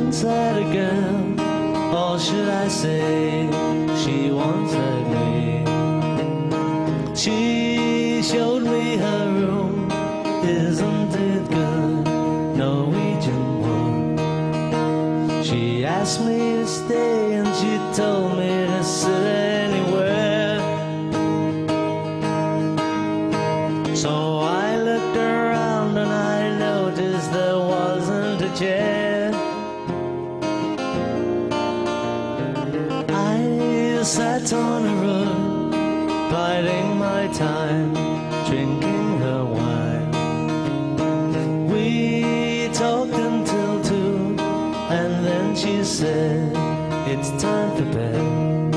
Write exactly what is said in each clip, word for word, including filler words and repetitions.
at a girl, or should I say, she once had me. She showed me her room, isn't it good, Norwegian wood. She asked me to stay and she told me to sit anywhere. So I looked around and I noticed there wasn't a chair. I sat on a rug, biding my time, drinking her wine. We talked until two, and then she said, it's time for bed.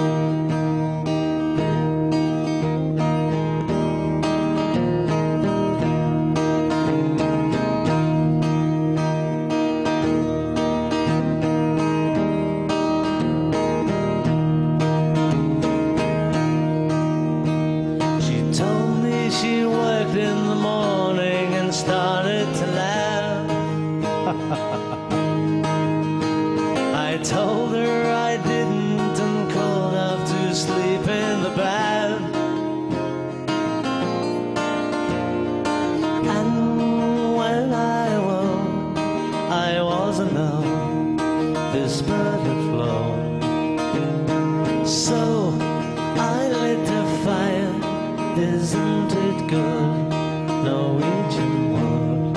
She worked in the morning and started to laugh. I told her I didn't and called off to sleep in the bath. And when I woke, I was alone. This bird had flown. So I lit a fire. Isn't it good, Norwegian wood?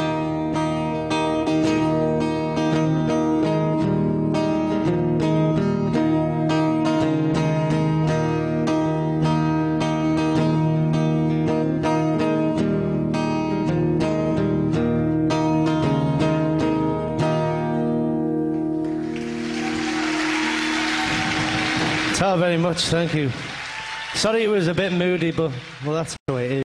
Thank you very much, thank you. Sorry it was a bit moody, but well, that's the way it is.